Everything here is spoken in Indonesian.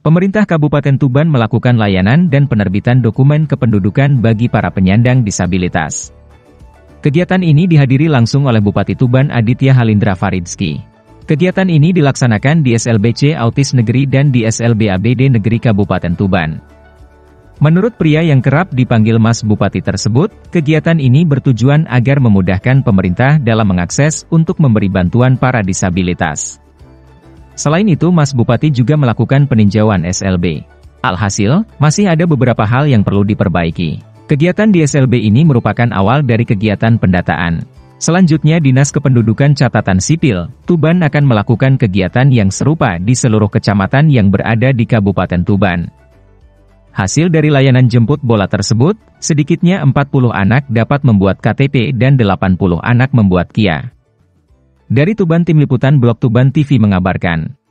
Pemerintah Kabupaten Tuban melakukan layanan dan penerbitan dokumen kependudukan bagi para penyandang disabilitas. Kegiatan ini dihadiri langsung oleh Bupati Tuban Aditya Halindra Faridski. Kegiatan ini dilaksanakan di SLBC Autis Negeri dan di SLB ABD Negeri Kabupaten Tuban. Menurut pria yang kerap dipanggil Mas Bupati tersebut, kegiatan ini bertujuan agar memudahkan pemerintah dalam mengakses untuk memberi bantuan para disabilitas. Selain itu, Mas Bupati juga melakukan peninjauan SLB. Alhasil, masih ada beberapa hal yang perlu diperbaiki. Kegiatan di SLB ini merupakan awal dari kegiatan pendataan. Selanjutnya, Dinas Kependudukan Catatan Sipil, Tuban akan melakukan kegiatan yang serupa di seluruh kecamatan yang berada di Kabupaten Tuban. Hasil dari layanan jemput bola tersebut, sedikitnya 40 anak dapat membuat KTP dan 80 anak membuat KIA. Dari Tuban, Tim Liputan Blog Tuban TV mengabarkan.